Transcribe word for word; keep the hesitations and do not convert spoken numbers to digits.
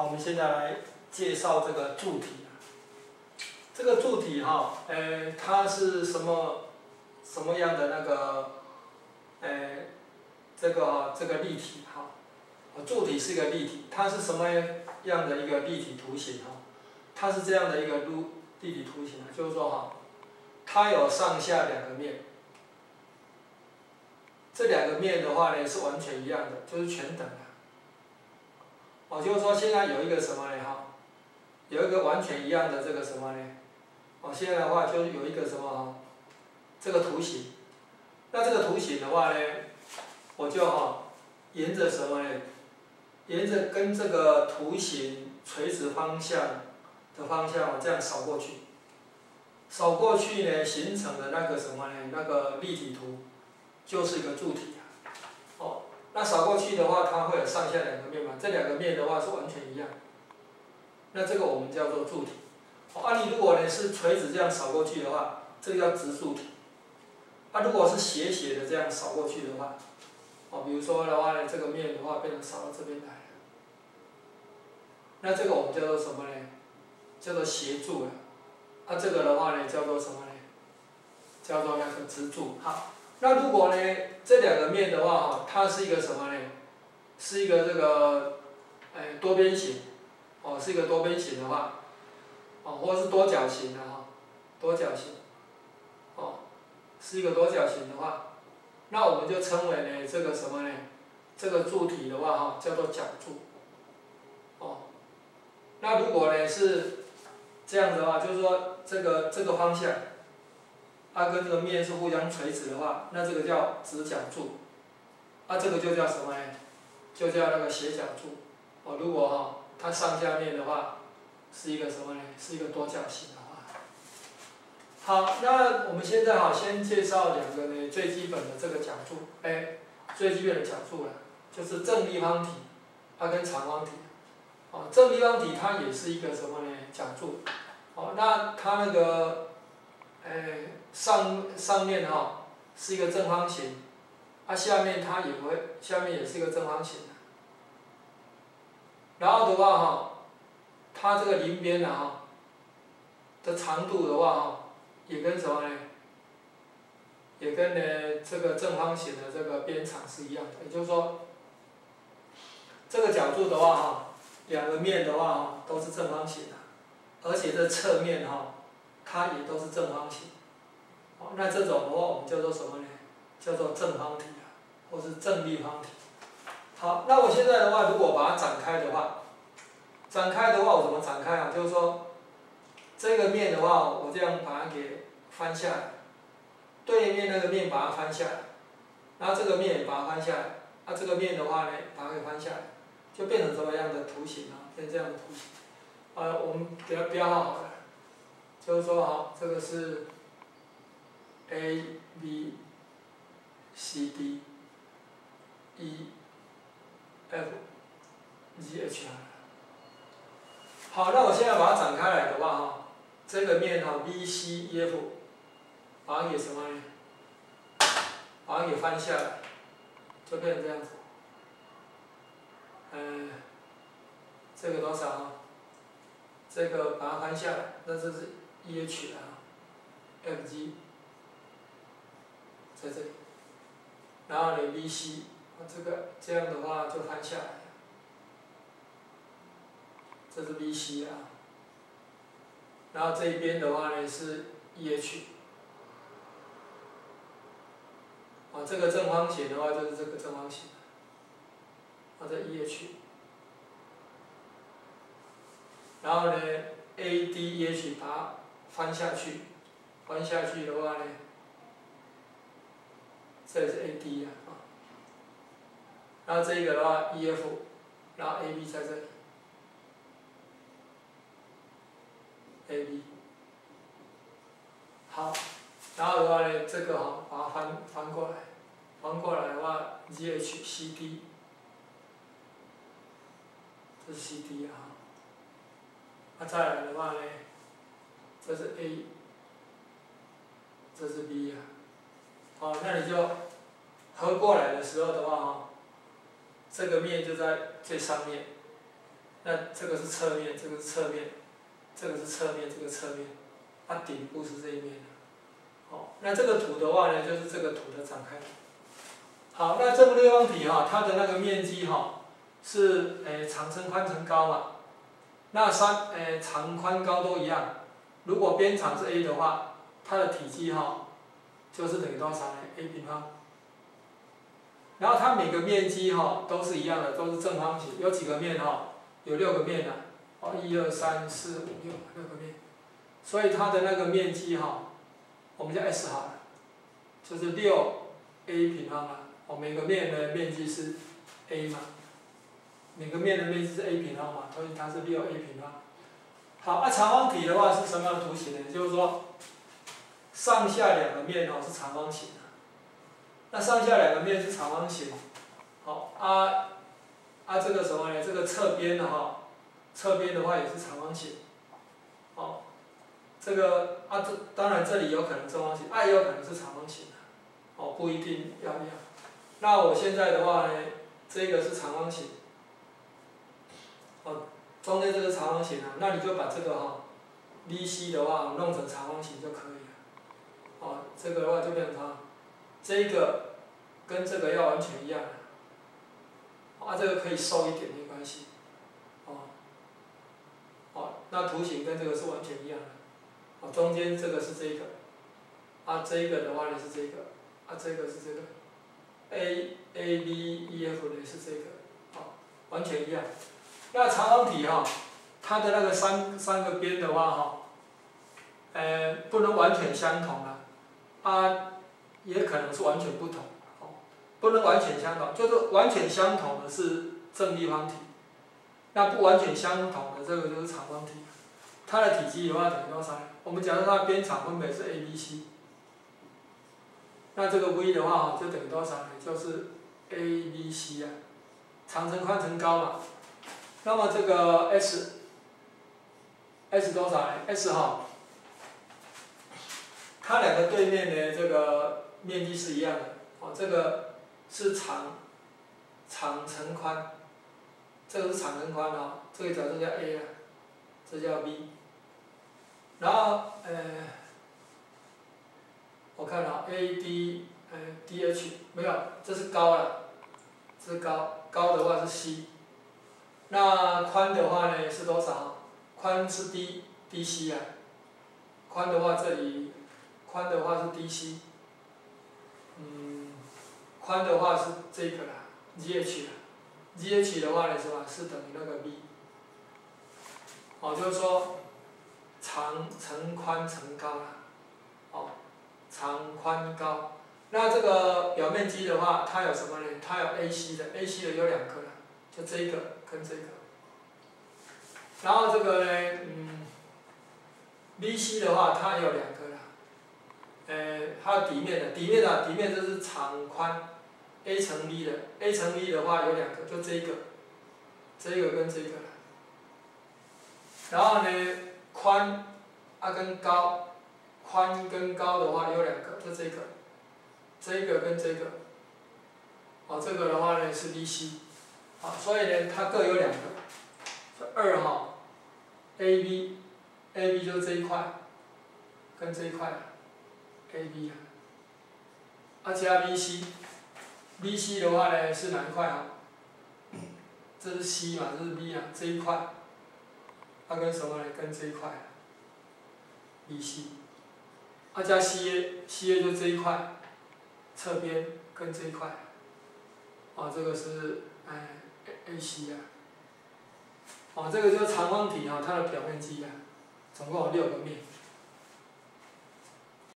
好，我们现在来介绍这个柱体。这个柱体哈，呃，它是什么什么样的那个，呃，这个哈，这个立体哈，柱体是一个立体，它是什么样的一个立体图形哈？它是这样的一个立立体图形啊，就是说哈，它有上下两个面，这两个面的话呢是完全一样的，就是全等的。哦，就是说现在有一个什么呢哈？有一个完全一样的这个什么呢？哦，现在的话就是有一个什么哈？这个图形，那这个图形的话呢，我就哈沿着什么呢？沿着跟这个图形垂直方向的方向这样扫过去，扫过去呢形成的那个什么呢？那个立体图就是一个柱体啊。哦，那扫过去的话，它会有上下两个面嘛？这两个面的话是完全一样。那这个我们叫做柱体。哦，啊，你如果呢是垂直这样扫过去的话，这个叫直柱体。啊，如果是斜斜的这样扫过去的话，哦，比如说的话呢，这个面的话变成扫到这边来了。那这个我们叫做什么呢？叫做斜柱了。啊，这个的话呢叫做什么呢？叫做那个直柱。好，那如果呢这两个面的话哈，它是一个什么呢？是一个这个，哎，多边形。哦，是一个多边形的话。哦，或者是多角形的哈，多角形，哦，是一个多角形的话，那我们就称为呢这个什么呢？这个柱体的话哈，叫做角柱。哦，那如果呢是这样的话，就是说这个这个方向，它跟这个面是互相垂直的话，那这个叫直角柱。啊，这个就叫什么呢？就叫那个斜角柱。哦，如果哈它上下面的话。是一个什么呢？是一个多角形的话。好，那我们现在哈先介绍两个呢最基本的这个角柱，哎，最基本的角柱了，就是正立方体，它跟长方体。哦，正立方体它也是一个什么呢？角柱。哦，那它那个，哎，上上面哈是一个正方形，啊下面它也会，下面也是一个正方形。然后的话哈。它这个邻边呢哈的长度的话哈，也跟什么呢？也跟呢这个正方形的这个边长是一样的，也就是说，这个角柱的话哈，两个面的话哈都是正方形的，而且这侧面哈，它也都是正方形。哦，那这种的话我们叫做什么呢？叫做正方体啊，或是正立方体。好，那我现在的话，如果把它展开的话。展开的话，我怎么展开啊？就是说，这个面的话，我这样把它给翻下来，对面那个面把它翻下来，然后这个面也把它翻下来，那、啊、这个面的话呢，把它给翻下来，就变成什么样的图形啊？变成这样的图形。呃，我们给它标号好了，就是说哈，这个是 A B C D E F G H I。好，那我现在把它展开来的话哈，这个面哈 B C E F， 把它给什么呢？把它给翻下来，就变成这样子。嗯、呃，这个多少啊？这个把它翻下来，那这是 E H 啊 ，F G 在这里，然后呢 B C， 这个这样的话就翻下来。这是 B C 啊，然后这一边的话呢是 E H， 啊，这个正方形的话就是这个正方形，啊，这 E H， 然后呢 A D E H 把它翻下去，翻下去的话呢，这是 A D 啊，然后这个的话 E F， 然后 A B 在这里。A B， 好，然后的话呢，这个哈把它翻翻过来，翻过来的话 ，G H C D， 这是 C D 啊，那、啊、再来的话呢，这是 A， 这是 B 啊，好，那你就合过来的时候的话哈，这个面就在最上面， 那这个是侧面，这个是侧面，这个是侧面，这个侧面，啊顶部是这一面。哦，那这个图的话呢，就是这个图的展开。好，那这个立方体哈，它的那个面积哈是诶长乘宽乘高嘛。那三诶长宽高都一样，如果边长是 a 的话，它的体积哈就是等于多少呢 ？a 平方。然后它每个面积哈都是一样的，都是正方形，有几个面哈？有六个面啊，哦一二三四五六六个面，所以它的那个面积哈，我们叫 S 好了，就是六 a 平方啊。哦，每个面的面积是 a 嘛，每个面的面积是 a 平方嘛，所以它是六 a 平方。好，啊长方体的话是什么样的图形呢？就是说，上下两个面哦是长方形的，那上下两个面是长方形，好啊啊这个什么呢？这个侧边的哈，侧边的话也是长方形，好，这个啊这当然这里有可能正方形，啊也有可能是长方形的，哦不一定要一样。那我现在的话呢，这个是长方形，哦，中间这个长方形啊，那你就把这个哈 ，V C 的话弄成长方形就可以了，哦，这个的话就变成长，这个跟这个要完全一样的，啊这个可以瘦一点没关系，哦，哦，那图形跟这个是完全一样的，哦中间这个是这个，啊这个的话呢是这个，啊这个是这个。A A B E F 呢是这个，好，完全一样。那长方体哈，它的那个三三个边的话哈，呃，不能完全相同啊，啊，也可能是完全不同，哦，不能完全相同，就是完全相同的是正立方体，那不完全相同的这个就是长方体，它的体积的话等于多少？我们假设它边长分别是 A B C。那这个 V 的话就等于多少呢？就是 A B C 啊，长乘宽乘高嘛。那么这个 S S 多少呢 ？S 哈，它两个对面的这个面积是一样的，哦，这个是长长乘宽，这个是长乘宽啊，这个角这叫 A 啊，这叫 B。然后呃，我看啊 ，A D。呃 ，D H 没有，这是高了，这是高，高的话是 C， 那宽的话呢是多少？宽是 D D C 啊，宽的话这里，宽的话是 D C， 嗯，宽的话是这个啦 ，G H 啦 ，G H 的话呢是吧？是等于那个 B， 哦，就是说长乘宽乘高啦，哦，长宽高。那这个表面积的话，它有什么呢？它有 A C 的 ，A C 的有两个了，就这个跟这个。然后这个呢，嗯 ，B C 的话，它也有两个了，呃，还有底面的，底面的底面这是长宽 A 乘 V 的 ，A 乘 V 的话有两个，就这个，这个跟这个。然后呢，宽啊跟高，宽跟高的话有两个，就这个。这个跟这个，哦，这个的话呢是 V C， 好，所以呢它各有两个，二哈 ，A B，A B 就是这一块，跟这一块 ，A B 啊，啊加 V C，V C 的话呢是哪一块啊？这是 C 嘛，这是 V 啊，这一块，它跟什么呢？跟这一块 ，V C， 啊加 C A，C A 就这一块。侧边跟这一块，哦，这个是哎 A C 啊，哦，这个就是长方体啊，它的表面积啊，总共有六个面。